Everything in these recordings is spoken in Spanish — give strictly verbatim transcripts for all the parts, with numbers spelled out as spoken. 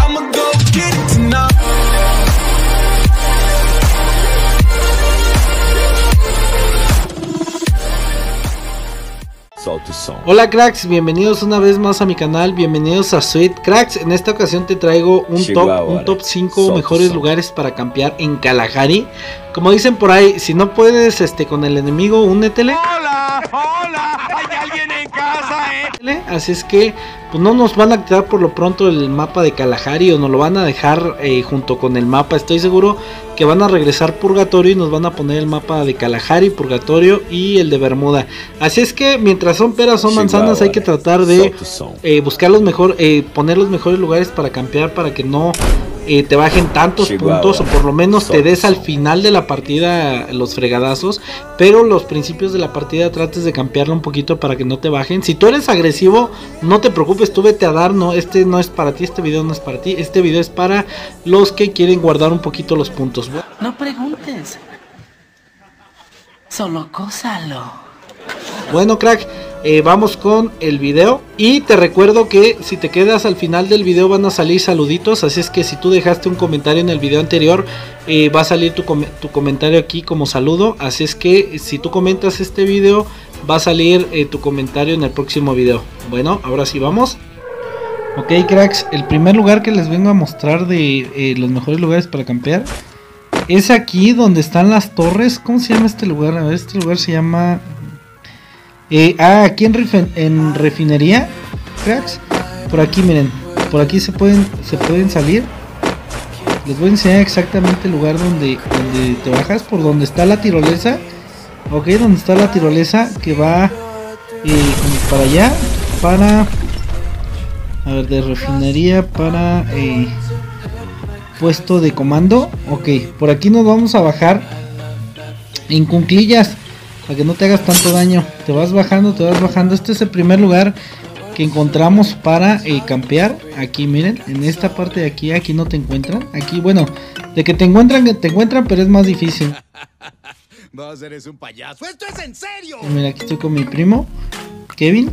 I'ma go get it tonight. Hola cracks, bienvenidos una vez más a mi canal, bienvenidos a Sweet Cracks. En esta ocasión te traigo un top, un top cinco mejores lugares para campear en Kalahari. Como dicen por ahí, si no puedes este con el enemigo, únetele. Hola, hola, hay alguien en casa, eh. Así es que pues no nos van a quitar por lo pronto el mapa de Kalahari, o nos lo van a dejar eh, junto con el mapa. Estoy seguro que van a regresar Purgatorio y nos van a poner el mapa de Kalahari, Purgatorio y el de Bermuda. Así es que mientras son peras son manzanas, hay que tratar de eh, buscar los mejor, eh, poner los mejores lugares para campear, para que no eh, te bajen tantos puntos, o por lo menos te des al final de la partida los fregadazos. Pero los principios de la partida trates de campearlo un poquito para que no te bajen. Si tú eres agresivo, no te preocupes, tú vete a dar. No, este no es para ti, este video no es para ti. Este video es para los que quieren guardar un poquito los puntos. No preguntes, solo cósalo. Bueno crack, eh, vamos con el video. Y te recuerdo que si te quedas al final del video van a salir saluditos. Así es que si tú dejaste un comentario en el video anterior, eh, va a salir tu, com tu comentario aquí como saludo. Así es que si tú comentas este video, va a salir eh, tu comentario en el próximo video. Bueno, ahora sí vamos. Ok cracks, el primer lugar que les vengo a mostrar de eh, los mejores lugares para campear es aquí donde están las torres. ¿Cómo se llama este lugar? A ver, este lugar se llama... Eh, ah, aquí en, en refinería, cracks. Por aquí, miren. Por aquí se pueden, se pueden salir. Les voy a enseñar exactamente el lugar donde, donde te bajas. Por donde está la tirolesa. Ok, donde está la tirolesa que va eh, para allá. Para... A ver, de refinería para... Eh, puesto de comando. Ok, por aquí nos vamos a bajar en cuclillas, para que no te hagas tanto daño. Te vas bajando, te vas bajando. Este es el primer lugar que encontramos para eh, campear. Aquí miren, en esta parte de aquí. Aquí no te encuentran. Aquí, bueno, de que te encuentran, te encuentran, pero es más difícil. Vos eres un payaso. ¡Esto es en serio! Mira, aquí estoy con mi primo Kevin.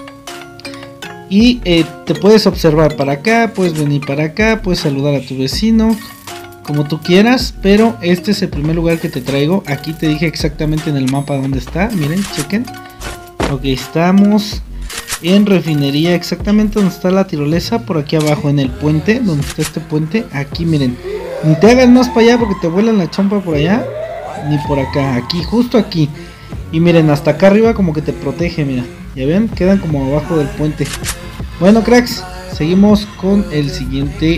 Y eh, te puedes observar para acá, puedes venir para acá, puedes saludar a tu vecino, como tú quieras. Pero este es el primer lugar que te traigo. Aquí te dije exactamente en el mapa dónde está. Miren, chequen. Ok, estamos en refinería, exactamente donde está la tirolesa. Por aquí abajo en el puente, donde está este puente. Aquí miren, ni te hagas más para allá porque te vuelan la chompa por allá, ni por acá, aquí, justo aquí. Y miren, hasta acá arriba como que te protege, mira. Ya ven, quedan como abajo del puente. Bueno cracks, seguimos con el siguiente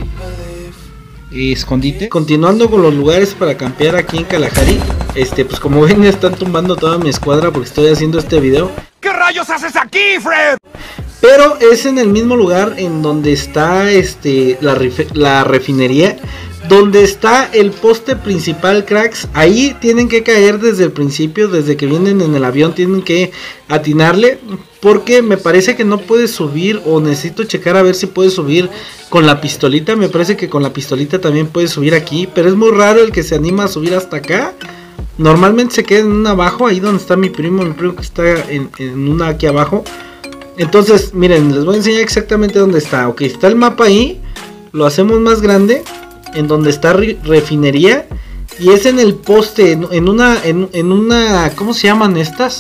eh, escondite. Continuando con los lugares para campear aquí en Kalahari. Este, pues como ven, están tumbando toda mi escuadra porque estoy haciendo este video. ¿Qué rayos haces aquí, Fred? Pero es en el mismo lugar en donde está este la, la refinería, donde está el poste principal, cracks. Ahí tienen que caer desde el principio, desde que vienen en el avión tienen que atinarle, porque me parece que no puedes subir, o necesito checar a ver si puedes subir con la pistolita. Me parece que con la pistolita también puedes subir aquí, pero es muy raro el que se anima a subir hasta acá. Normalmente se queda en una abajo, ahí donde está mi primo, mi primo que está en, en una aquí abajo. Entonces, miren, les voy a enseñar exactamente dónde está. Ok, está el mapa ahí, lo hacemos más grande, en donde está re refinería, y es en el poste, en, en una, en, en una, ¿cómo se llaman estas?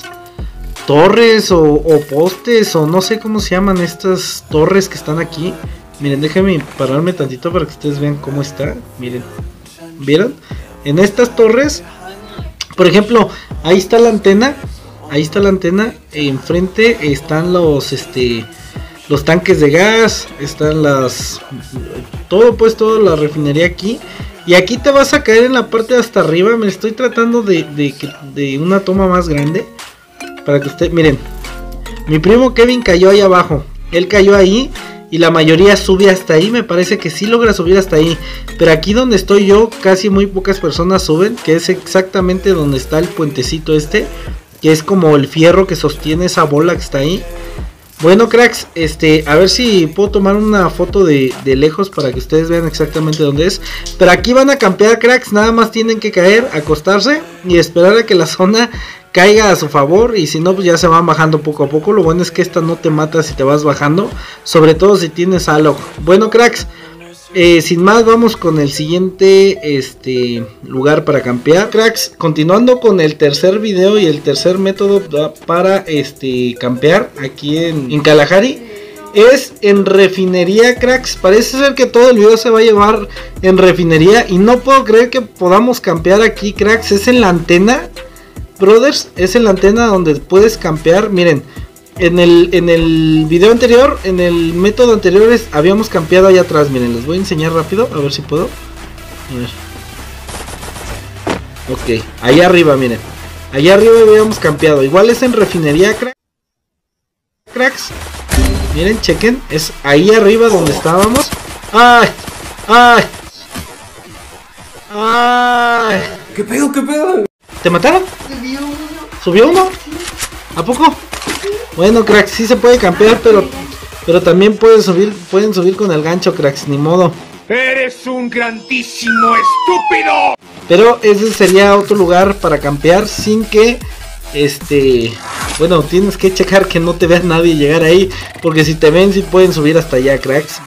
Torres o, o postes, o no sé cómo se llaman estas torres que están aquí. Miren, déjenme pararme tantito para que ustedes vean cómo está. Miren, ¿vieron? En estas torres, por ejemplo, ahí está la antena. Ahí está la antena. Enfrente están los este los tanques de gas. Están las todo pues toda la refinería aquí. Y aquí te vas a caer en la parte de hasta arriba. Me estoy tratando de, de, de una toma más grande para que usted, miren. Mi primo Kevin cayó ahí abajo. Él cayó ahí y la mayoría sube hasta ahí. Me parece que sí logra subir hasta ahí. Pero aquí donde estoy yo, casi muy pocas personas suben. Que es exactamente donde está el puentecito este, que es como el fierro que sostiene esa bola que está ahí. Bueno cracks, este, a ver si puedo tomar una foto de, de lejos para que ustedes vean exactamente dónde es. Pero aquí van a campear cracks, nada más tienen que caer, acostarse y esperar a que la zona caiga a su favor. Y si no, pues ya se van bajando poco a poco. Lo bueno es que esta no te mata si te vas bajando, sobre todo si tienes algo. Bueno cracks, Eh, sin más, vamos con el siguiente este lugar para campear, cracks. Continuando con el tercer video y el tercer método para este campear aquí en, en Kalahari, es en refinería, cracks. Parece ser que todo el video se va a llevar en refinería y no puedo creer que podamos campear aquí, cracks. Es en la antena, brothers, es en la antena donde puedes campear. Miren, en el, en el video anterior, en el método anterior es, habíamos campeado allá atrás. Miren, les voy a enseñar rápido, a ver si puedo. A ver. Ok, allá arriba, miren. Allá arriba habíamos campeado. Igual es en refinería, crack. cracks. Miren, chequen, es ahí arriba donde estábamos. ¡Ay! ¡Ay! ¡Ay! ¿Qué pedo? ¿Qué pedo? ¿Te mataron? ¿Subió uno? ¿A poco? Bueno, cracks, sí se puede campear, pero pero también pueden subir, pueden subir con el gancho, cracks, ni modo. ¡Eres un grandísimo estúpido! Pero ese sería otro lugar para campear sin que, este, bueno, tienes que checar que no te vea nadie llegar ahí, porque si te ven sí pueden subir hasta allá, cracks.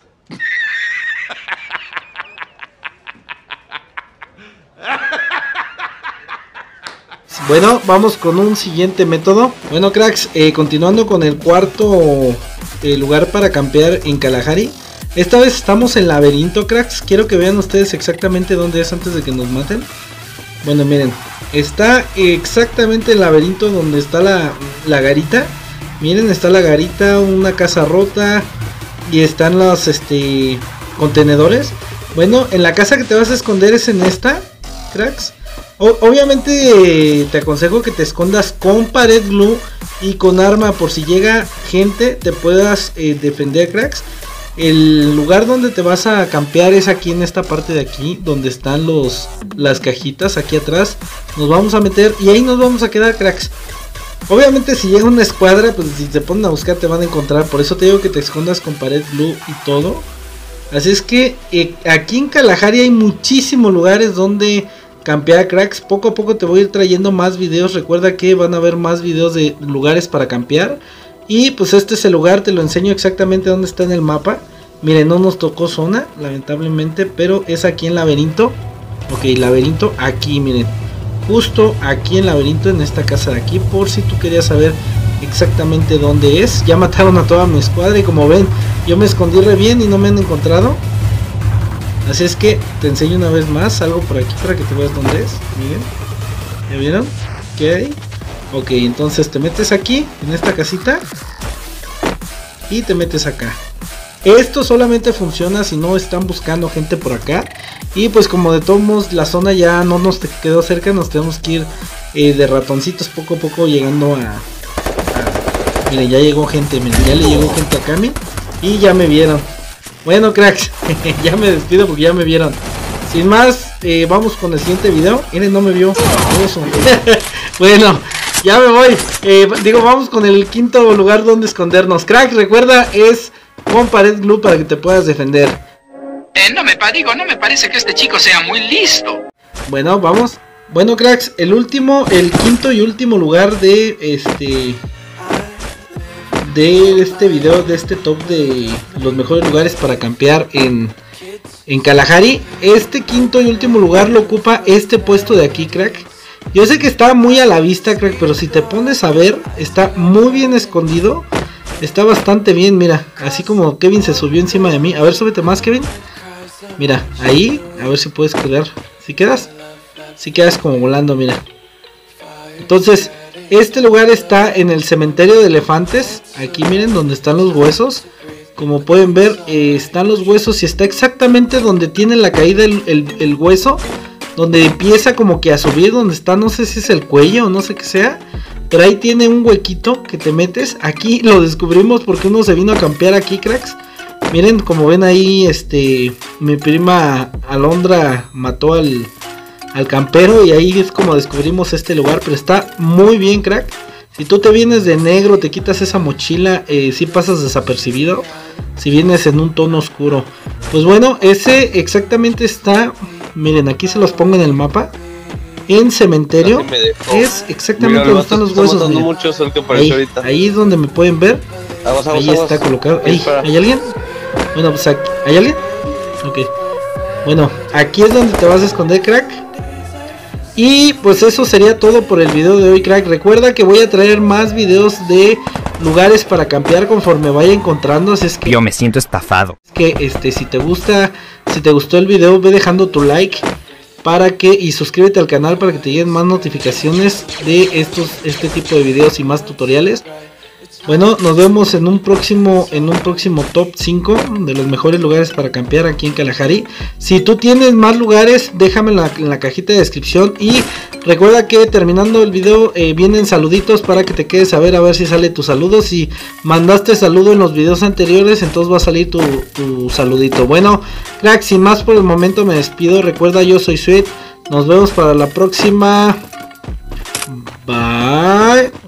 Bueno, vamos con un siguiente método. Bueno, cracks, eh, continuando con el cuarto eh, lugar para campear en Kalahari. Esta vez estamos en laberinto, cracks. Quiero que vean ustedes exactamente dónde es antes de que nos maten. Bueno, miren, está exactamente el laberinto donde está la, la garita. Miren, está la garita, una casa rota y están los este, contenedores. Bueno, en la casa que te vas a esconder es en esta, cracks. O obviamente eh, te aconsejo que te escondas con pared glue y con arma por si llega gente te puedas eh, defender, cracks. El lugar donde te vas a campear es aquí en esta parte de aquí, donde están los las cajitas aquí atrás. Nos vamos a meter y ahí nos vamos a quedar, cracks. Obviamente si llega una escuadra, pues si te ponen a buscar te van a encontrar. Por eso te digo que te escondas con pared glue y todo. Así es que eh, aquí en Kalahari hay muchísimos lugares donde campear, cracks. Poco a poco te voy a ir trayendo más videos. Recuerda que van a haber más videos de lugares para campear. Y pues este es el lugar, te lo enseño exactamente dónde está en el mapa. Miren, no nos tocó zona, lamentablemente, pero es aquí en laberinto. Ok, laberinto aquí, miren. Justo aquí en laberinto, en esta casa de aquí, por si tú querías saber exactamente dónde es. Ya mataron a toda mi escuadra y como ven, yo me escondí re bien y no me han encontrado. Así es que te enseño una vez más, algo por aquí para que te veas dónde es. Miren, ¿ya vieron? ¿Qué hay? Ok, entonces te metes aquí, en esta casita, y te metes acá. Esto solamente funciona si no están buscando gente por acá. Y pues como de todos modos la zona ya no nos quedó cerca, nos tenemos que ir eh, de ratoncitos poco a poco llegando a... a miren, ya llegó gente, miren, ya le llegó gente acá, miren, y ya me vieron. Bueno, cracks, ya me despido porque ya me vieron. Sin más, eh, vamos con el siguiente video. Miren, no me vio. Eso. Bueno, ya me voy. Eh, digo, vamos con el quinto lugar donde escondernos. Crack, recuerda, es con pared glue para que te puedas defender. Eh, no me digo, no me parece que este chico sea muy listo. Bueno, vamos. Bueno, cracks, el último, el quinto y último lugar de este... de este video, de este top de los mejores lugares para campear en, en Kalahari. Este quinto y último lugar lo ocupa este puesto de aquí, crack. Yo sé que está muy a la vista, crack, pero si te pones a ver, está muy bien escondido. Está bastante bien, mira, así como Kevin se subió encima de mí. A ver, súbete más, Kevin. Mira, ahí, a ver si puedes quedar. Si quedas, si quedas como volando, mira. Entonces, este lugar está en el cementerio de elefantes. Aquí miren donde están los huesos. Como pueden ver, eh, están los huesos y está exactamente donde tiene la caída el, el, el hueso. Donde empieza como que a subir, donde está, no sé si es el cuello o no sé qué sea. Pero ahí tiene un huequito que te metes. Aquí lo descubrimos porque uno se vino a campear aquí, cracks. Miren, como ven ahí, este, mi prima Alondra mató al... al campero y ahí es como descubrimos este lugar, pero está muy bien, crack. Si tú te vienes de negro, te quitas esa mochila, eh, si pasas desapercibido. Si vienes en un tono oscuro, pues bueno, ese exactamente está, miren, aquí se los pongo en el mapa, en cementerio, es exactamente Mira, donde están los huesos. Mucho, es el que ahí, ahorita. ahí es donde me pueden ver. Aguas, aguas, ahí aguas. está colocado. Ahí, ahí, ¿hay alguien? Bueno, pues aquí, ¿hay alguien? Ok. Bueno, aquí es donde te vas a esconder, crack. Y pues eso sería todo por el video de hoy, crack. Recuerda que voy a traer más videos de lugares para campear conforme vaya encontrando. Así es que yo me siento estafado. Es que este, si te gusta, si te gustó el video, ve dejando tu like para que y suscríbete al canal para que te lleguen más notificaciones de estos, este tipo de videos y más tutoriales. Bueno, nos vemos en un próximo en un próximo top cinco de los mejores lugares para campear aquí en Kalahari. Si tú tienes más lugares, déjame en la, en la cajita de descripción. Y recuerda que terminando el video eh, vienen saluditos para que te quedes a ver a ver si sale tu saludo. Si mandaste saludo en los videos anteriores, entonces va a salir tu, tu saludito. Bueno, crack, sin más por el momento me despido. Recuerda, yo soy Sweet. Nos vemos para la próxima. Bye.